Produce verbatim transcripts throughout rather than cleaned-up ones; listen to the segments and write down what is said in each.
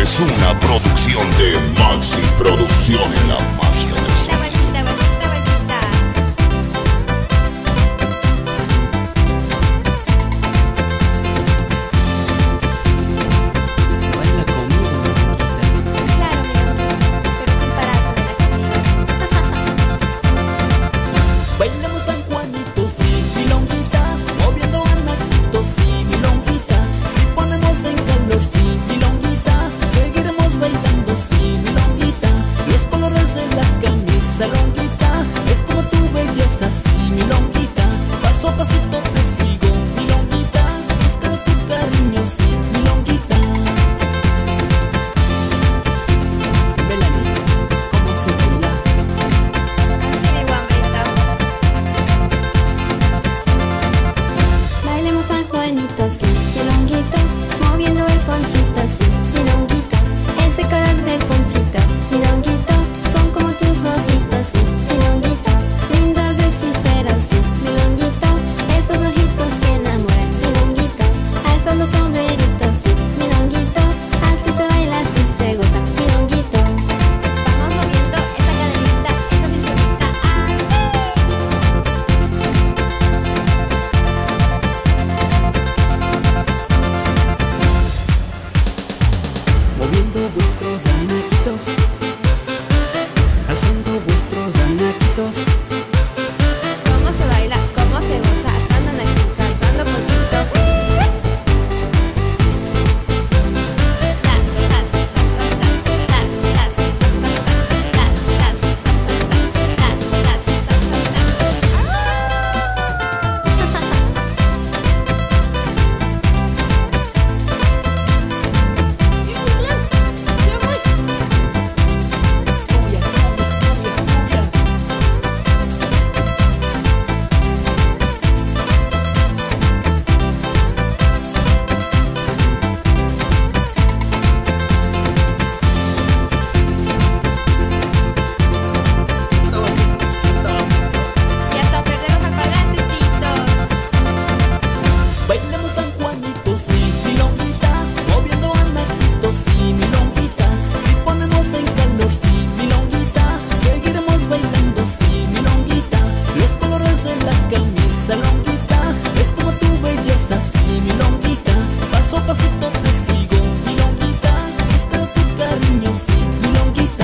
es una producción de Maxi Producciones, la magia del sonido. Longuita, es como tu belleza, sí, mi longuita. Paso a pasito te sigo, mi longuita. Buscando tu cariño, sí, mi longuita. Melanie, ¿cómo se baila? Así mi guambrito. Bailemos San Juanito, sí, mi longuito. Moviendo el ponchito, sí, mi longuito. Ese color del ponchito, mi longuito. Son como tus ojitos, sí, mi longuito. Lindos hechiceros, sí, mi longuito. Esos ojitos que enamoran, mi longuito. Alzando los sombreritos, sí, mi longuito. Así se baila, así se goza, mi longuito. Vamos moviendo esa cadenita, esa cinturita, así. Moviendo vuestros anaquitos, alzando vuestros anaquitos. ¿Cómo se baila? ¿Cómo se goza? Alzando naquito, alzando ponchito. Tas, tas, tas, tas, tas, tas, tas, tas, tas, tas, tas, tas, tas, Cuya, cuya, cuya, cuya. y hasta perder los alpargatecitos. Bailemos San Juanito, sí, mi longuita. Moviendo anaquitos, sí, mi longuita. Si ponemos en calor, sí, mi longuita. Seguiremos bailando, sí, mi longuita. Los colores de la camisa, longuita. Es como tu belleza, sí, mi longuita. Paso a pasito te sigo, mi longuita. Buscando tu cariño, sí, mi longuita.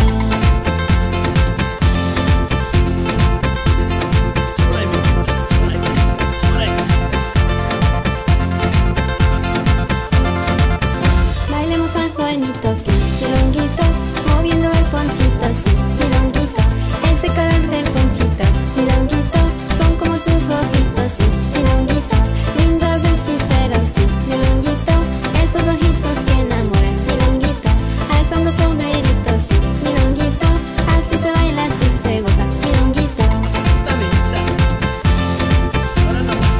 Bailemos San Juanito, sí, mi longuito. Moviendo el ponchito, sí, mi longuito. Ese color del ponchito, mi longuito. Son como tus ojitos, sí, mi longuito. Lindos hechiceros, sí, mi longuito. Esos ojitos que enamoran, mi longuito. Alzando sombreritos, sí, mi longuito. Así se baila, así se goza, mi longuito. Ahora nada más.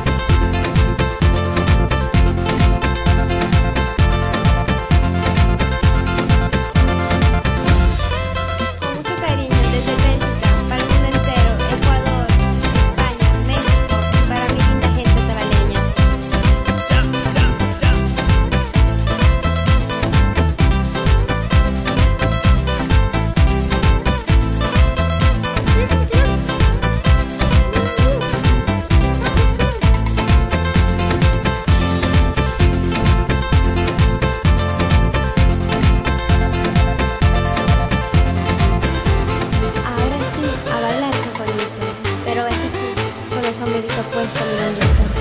Con mucho cariño desde Bélgica, para el mundo entero, Ecuador, España, México, para mi linda gente tabaleña. Ahora sí, a bailar, Chocolito, pero ese sí, con el sombrerito puesto, mi longuito.